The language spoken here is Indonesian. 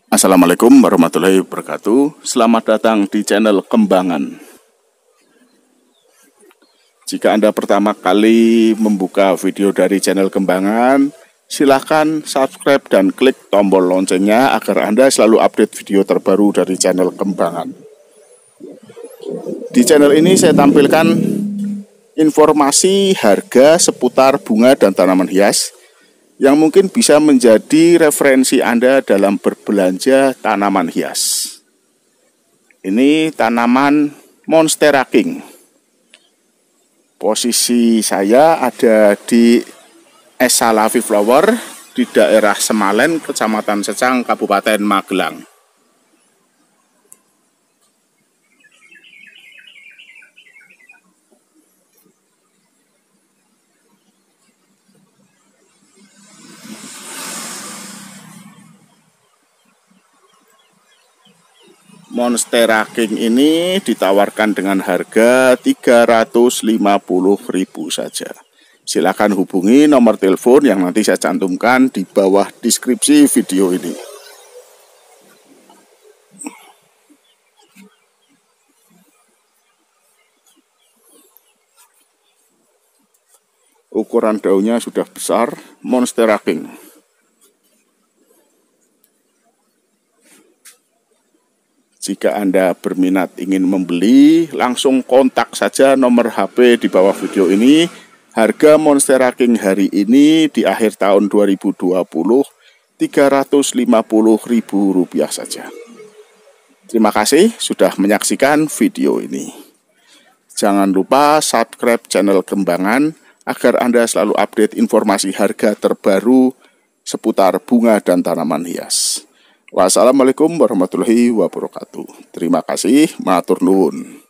Assalamualaikum warahmatullahi wabarakatuh. Selamat datang di channel Kembangan. Jika Anda pertama kali membuka video dari channel Kembangan, silahkan subscribe dan klik tombol loncengnya agar Anda selalu update video terbaru dari channel Kembangan. Di channel ini saya tampilkan informasi harga seputar bunga dan tanaman hias yang mungkin bisa menjadi referensi Anda dalam berbelanja tanaman hias. Ini tanaman Monstera King. Posisi saya ada di Salavi Flower di daerah Semalen, Kecamatan Secang, Kabupaten Magelang. Monstera King ini ditawarkan dengan harga 350.000 saja. Silakan hubungi nomor telepon yang nanti saya cantumkan di bawah deskripsi video ini. Ukuran daunnya sudah besar, Monstera King. Jika Anda berminat ingin membeli, langsung kontak saja nomor HP di bawah video ini. Harga Monstera King hari ini di akhir tahun 2020, Rp350.000 saja. Terima kasih sudah menyaksikan video ini. Jangan lupa subscribe channel Kembangan agar Anda selalu update informasi harga terbaru seputar bunga dan tanaman hias. Wassalamualaikum warahmatullahi wabarakatuh. Terima kasih, matur nuwun.